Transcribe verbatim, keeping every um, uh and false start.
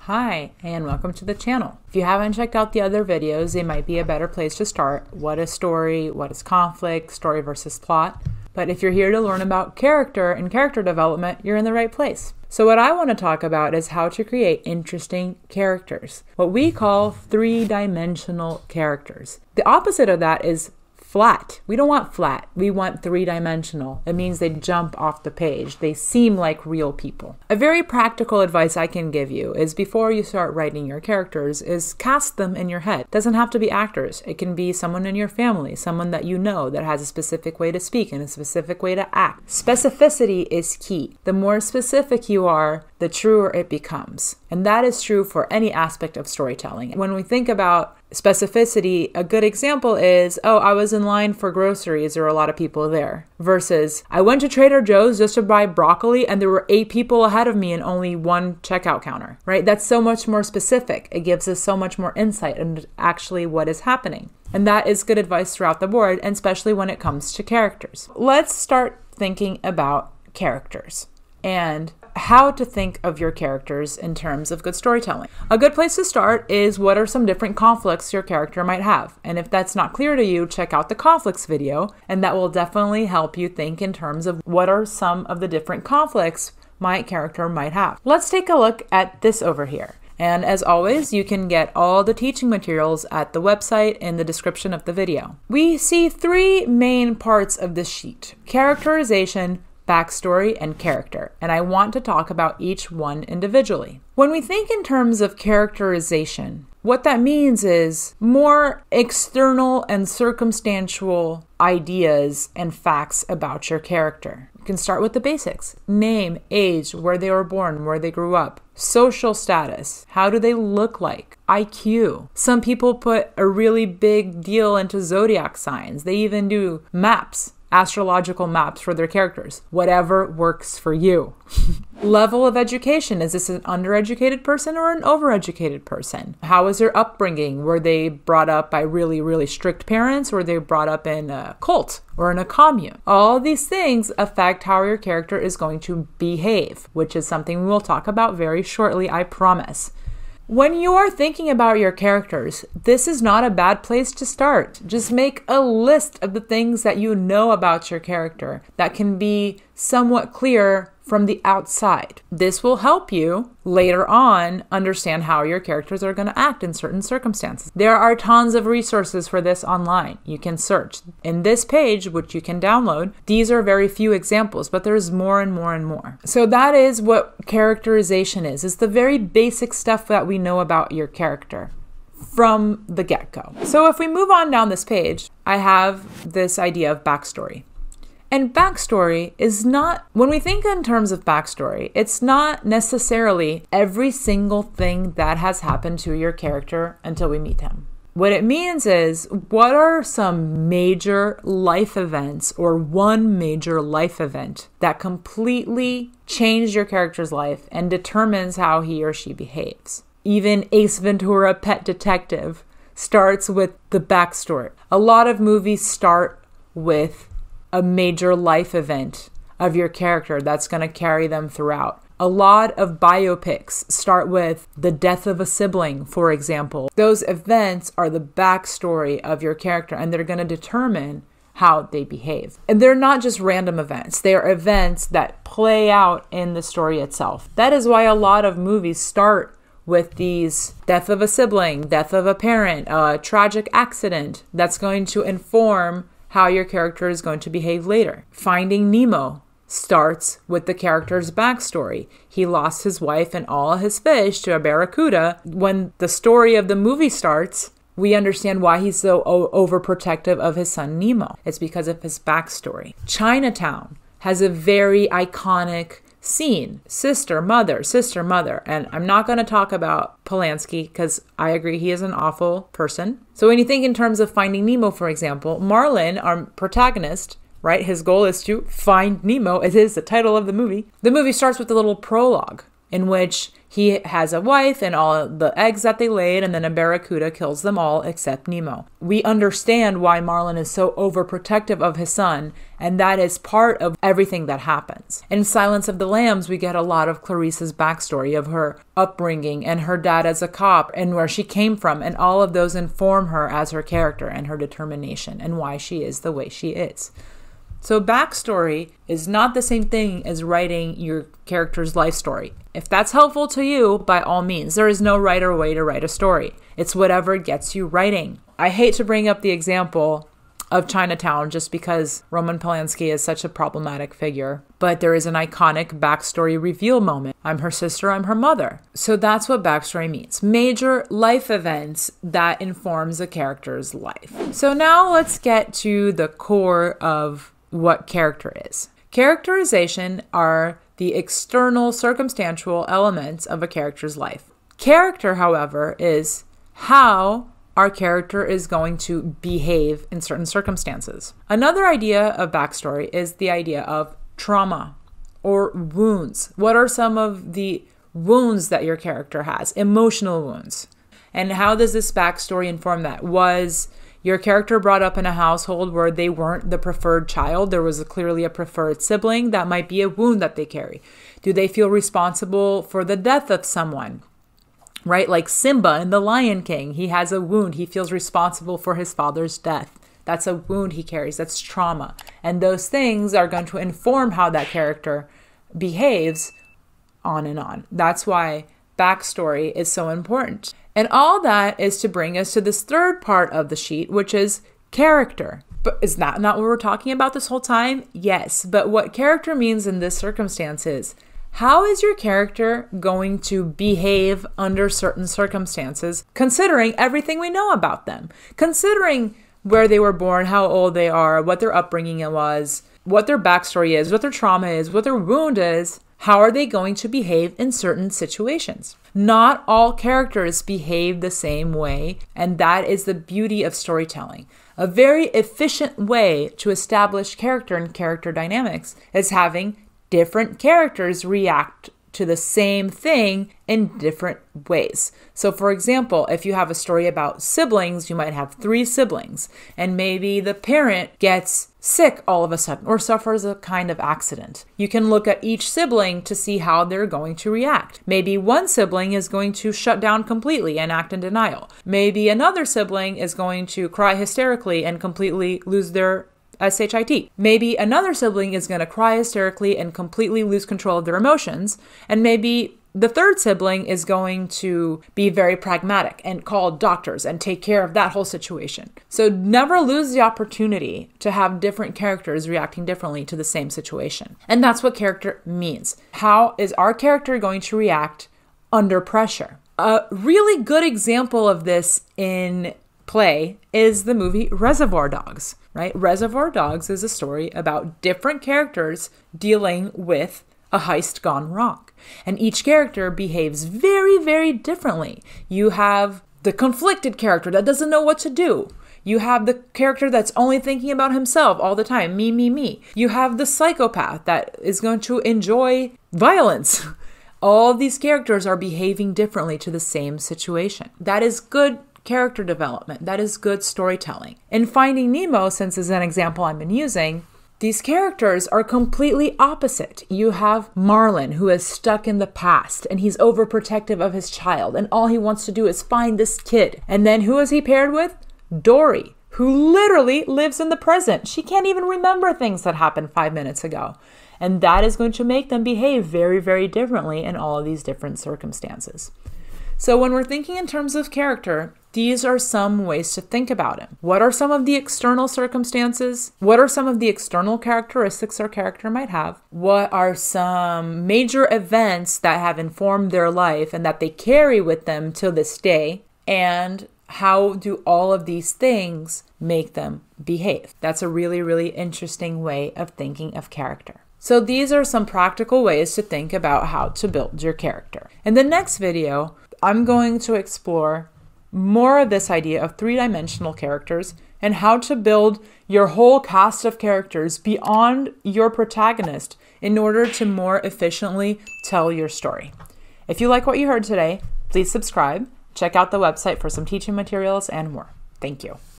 Hi, and welcome to the channel. If you haven't checked out the other videos, they might be a better place to start. What is story? What is conflict? Story versus plot. But if you're here to learn about character and character development, you're in the right place. So what I want to talk about is how to create interesting characters, what we call three-dimensional characters. The opposite of that is flat. We don't want flat. We want three-dimensional. It means they jump off the page. They seem like real people. A very practical advice I can give you is before you start writing your characters is cast them in your head. It doesn't have to be actors. It can be someone in your family, someone that you know that has a specific way to speak and a specific way to act. Specificity is key. The more specific you are, the truer it becomes. And that is true for any aspect of storytelling. When we think about specificity, a good example is, oh, I was in line for groceries. There were a lot of people there. Versus, I went to Trader Joe's just to buy broccoli and there were eight people ahead of me and only one checkout counter, right? That's so much more specific. It gives us so much more insight into actually what is happening. And that is good advice throughout the board, and especially when it comes to characters. Let's start thinking about characters and how to think of your characters in terms of good storytelling. A good place to start is what are some different conflicts your character might have. And if that's not clear to you, check out the conflicts video, and that will definitely help you think in terms of what are some of the different conflicts my character might have. Let's take a look at this over here. And as always, you can get all the teaching materials at the website in the description of the video. We see three main parts of this sheet: characterization, backstory, and character, and I want to talk about each one individually. When we think in terms of characterization, what that means is more external and circumstantial ideas and facts about your character. You can start with the basics: name, age, where they were born, where they grew up, social status, how do they look like, I Q. Some people put a really big deal into zodiac signs. They even do maps. Astrological maps for their characters. Whatever works for you. Level of education. Is this an undereducated person or an overeducated person? How was their upbringing? Were they brought up by really, really strict parents? Or were they brought up in a cult or in a commune? All these things affect how your character is going to behave, which is something we will talk about very shortly, I promise. When you are thinking about your characters, this is not a bad place to start. Just make a list of the things that you know about your character that can be somewhat clear from the outside. This will help you later on understand how your characters are going to act in certain circumstances. There are tons of resources for this online. You can search. In this page, which you can download, these are very few examples, but there's more and more and more. So that is what characterization is. It's the very basic stuff that we know about your character from the get-go. So if we move on down this page, I have this idea of backstory. And backstory is not, when we think in terms of backstory, it's not necessarily every single thing that has happened to your character until we meet him. What it means is, what are some major life events or one major life event that completely changed your character's life and determines how he or she behaves? Even Ace Ventura: Pet Detective starts with the backstory. A lot of movies start with a major life event of your character that's going to carry them throughout. A lot of biopics start with the death of a sibling, for example. Those events are the backstory of your character, and they're going to determine how they behave. And they're not just random events. They are events that play out in the story itself. That is why a lot of movies start with these death of a sibling, death of a parent, a tragic accident that's going to inform how your character is going to behave later. Finding Nemo starts with the character's backstory. He lost his wife and all his fish to a barracuda. When the story of the movie starts, we understand why he's so o- overprotective of his son Nemo. It's because of his backstory. Chinatown has a very iconic scene. Sister, mother, sister, mother. And I'm not going to talk about Polanski because I agree he is an awful person. So when you think in terms of Finding Nemo, for example, Marlin, our protagonist, right, his goal is to find Nemo. It is the title of the movie. The movie starts with a little prologue in which He has a wife and all the eggs that they laid, and then a barracuda kills them all except Nemo. We understand why Marlin is so overprotective of his son, and that is part of everything that happens. In Silence of the Lambs, we get a lot of Clarice's backstory of her upbringing and her dad as a cop and where she came from, and all of those inform her as her character and her determination and why she is the way she is. So backstory is not the same thing as writing your character's life story. If that's helpful to you, by all means, there is no right or way to write a story. It's whatever gets you writing. I hate to bring up the example of Chinatown just because Roman Polanski is such a problematic figure, but there is an iconic backstory reveal moment. I'm her sister, I'm her mother. So that's what backstory means. Major life events that informs a character's life. So now let's get to the core of what character is. Characterization are the external circumstantial elements of a character's life. Character, however, is how our character is going to behave in certain circumstances. Another idea of backstory is the idea of trauma or wounds. What are some of the wounds that your character has? Emotional wounds. And how does this backstory inform that? Was your character brought up in a household where they weren't the preferred child? There was a, clearly a preferred sibling. That might be a wound that they carry. Do they feel responsible for the death of someone? Right? Like Simba in The Lion King. He has a wound. He feels responsible for his father's death. That's a wound he carries. That's trauma. And those things are going to inform how that character behaves on and on. That's why backstory is so important. And all that is to bring us to this third part of the sheet, which is character. But is that not what we're talking about this whole time? Yes. But what character means in this circumstance is, how is your character going to behave under certain circumstances, considering everything we know about them? Considering where they were born, how old they are, what their upbringing was, what their backstory is, what their trauma is, what their wound is, how are they going to behave in certain situations? Not all characters behave the same way, and that is the beauty of storytelling. A very efficient way to establish character and character dynamics is having different characters react to the same thing in different ways. So for example, if you have a story about siblings, you might have three siblings, and maybe the parent gets sick all of a sudden or suffers a kind of accident. You can look at each sibling to see how they're going to react. Maybe one sibling is going to shut down completely and act in denial. Maybe another sibling is going to cry hysterically and completely lose their S H I T. Maybe another sibling is going to cry hysterically and completely lose control of their emotions. And maybe the third sibling is going to be very pragmatic and call doctors and take care of that whole situation. So never lose the opportunity to have different characters reacting differently to the same situation. And that's what character means. How is our character going to react under pressure? A really good example of this in play is the movie Reservoir Dogs, right? Reservoir Dogs is a story about different characters dealing with a heist gone wrong. And each character behaves very, very differently. You have the conflicted character that doesn't know what to do. You have the character that's only thinking about himself all the time, me, me, me. You have the psychopath that is going to enjoy violence. All of these characters are behaving differently to the same situation. That is good character development. That is good storytelling. In Finding Nemo, since is an example I've been using, these characters are completely opposite. You have Marlin, who is stuck in the past, and he's overprotective of his child, and all he wants to do is find this kid. And then who is he paired with? Dory, who literally lives in the present. She can't even remember things that happened five minutes ago. And that is going to make them behave very, very differently in all of these different circumstances. So when we're thinking in terms of character, these are some ways to think about him. What are some of the external circumstances? What are some of the external characteristics our character might have? What are some major events that have informed their life and that they carry with them till this day? And how do all of these things make them behave? That's a really, really interesting way of thinking of character. So these are some practical ways to think about how to build your character. In the next video, I'm going to explore more of this idea of three-dimensional characters and how to build your whole cast of characters beyond your protagonist in order to more efficiently tell your story. If you like what you heard today, please subscribe, check out the website for some teaching materials and more. Thank you.